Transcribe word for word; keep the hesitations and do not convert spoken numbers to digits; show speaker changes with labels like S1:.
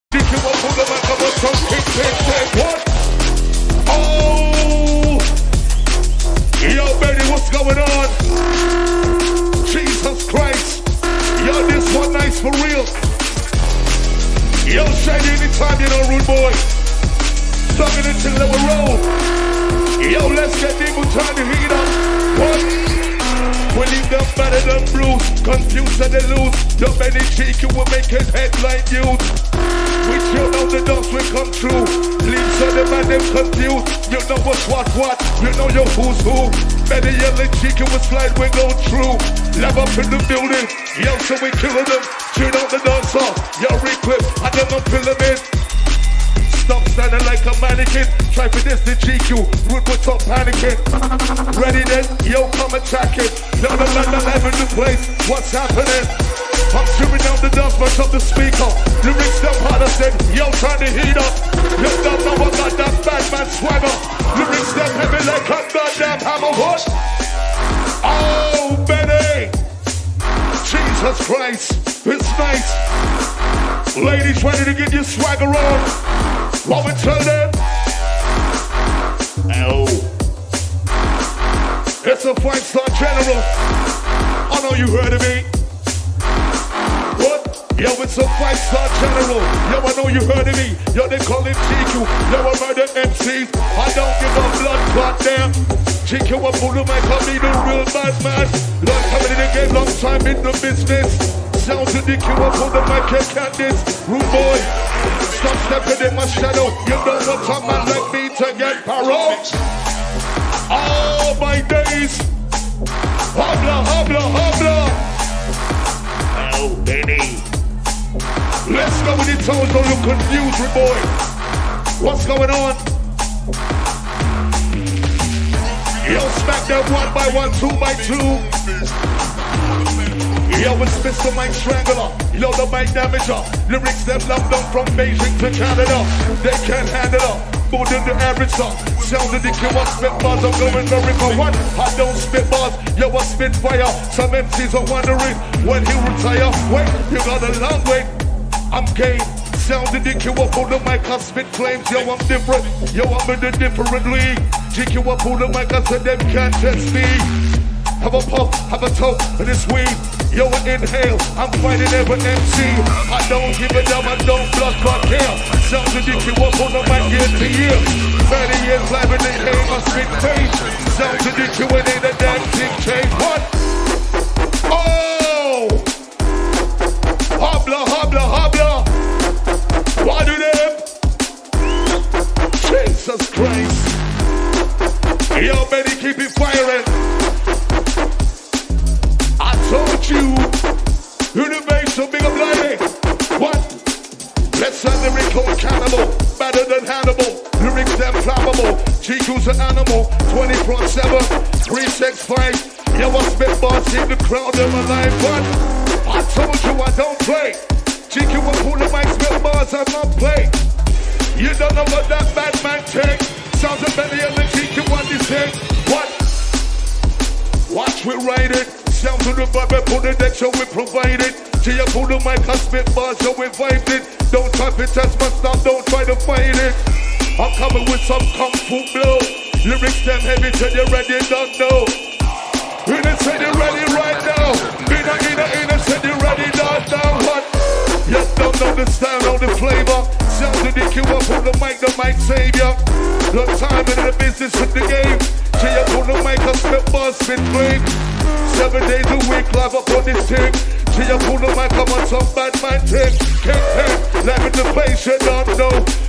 S1: Did you want to the back of a trunk? Tick, tick, tick, what? Oh! Yo, baby, what's going on? Jesus Christ. Yo, this one nice for real. Yo, Shady, anytime you know, rude boy. Sucking it till they will roll. Yo, let's get people trying to heat up. What? We leave them better than blues. Confused and they lose. Your belly cheeky will make his head like you. We chill out the dogs will come true. Leave so the man them confused. You know what's what what. You know your who's who. Better yellow cheeky will slide we go through. Live up in the building. Yo, so we kill them. Chill out the dance off. Yo, reclip. I don't know pyramid. Stop standing like a mannequin. Try for this, the G Q. Rude, what's up, panicking? Ready then? Yo, come attack it. Now the man alive in the place. What's happening? I'm shooting down the dance, but up the speaker. Lyrics down hard, I said, yo, turn the heat up. You don't know I got that bad man swagger. Lyrics down heavy like a goddamn hammer. What? Oh, Benny. Jesus Christ. It's nice. Ladies ready to get your swagger on. What we tell them? Oh. It's a five-star general. I know you heard of me. What? Yo, it's a five-star general. Yo, I know you heard of me. Yo, they call him G Q. Yo, I murder M Cs. I don't give a blood clot damn. G Q, I pull the mic, I be the real bad man. Long time in the game, long time in the business. Sounds ridiculous, pull the mic, can't count this. Rude boy, stop stepping in my shadow. You know what a man like me to get parole. Oh my days. Hobla, hobla, hobla. Oh, baby. Let's go with the tones, don't look confused, rude boy. What's going on? Yo, smack them one by one, two by two. Yo, it's Mister Mike Strangler. Yo, the mic damager. Lyrics them love them from Beijing to Canada. They can't handle up. More than the average song. Sound of the Q, I spit bars. I'm going very for one. I don't spit bars. Yo, I spit fire. Some M Cs are wondering when he retire. Wait, you got a long way. I'm game. Sound of the Q, I pull the mic. I spit flames. Yo, I'm different. Yo, I'm in a different league. G Q, I pull the mic. I said them can't test me. Have a puff, have a toe, and it's weed. Yo, I inhale, I'm fighting every M C. I don't give a damn, I don't blood clot care. Sounds ridiculous, up on the mic year to year. thirty years live in the game, I spit pain. Sounds ridiculous, ain't a damn thing change. What? Oh! Hobla, hobla, hobla. What do them? Jesus Christ. Yo, baby, keep it firing. I told you, innovation, big up lighting. What? Let's have the lyrical cannibal, better than Hannibal. Lyrics them flammable, G Q's an animal. twenty-four seven, three six five. Yo, I spit bars in the crowd of my life. What? I told you I don't play. G Q will pull the mic, spit bars, I'm not play. You don't know what that bad man take. Sounds a belly and the G Q on this thing. What? Watch we ride it. Sound to the vibe, pull the deck, so we provide it. Till you pull the mic, I spit bars, so we vibed it. Don't type it, test my stuff, don't try to fight it. I'm coming with some kung fu blow. Lyrics them heavy till you're ready, don't know. Inna said you're ready right now. Inna, inna, inna said you're ready, don't know what. You don't know the style, know the flavor. Sound to the Q, I pull the mic, the mic savior. The time in the business with the game. Till you pull the mic, I spit bars, spit flame. Seven days a week, live up on this thing. Till you pull the mic, I'm on some bad man thing. Can't take, live in the place you don't know.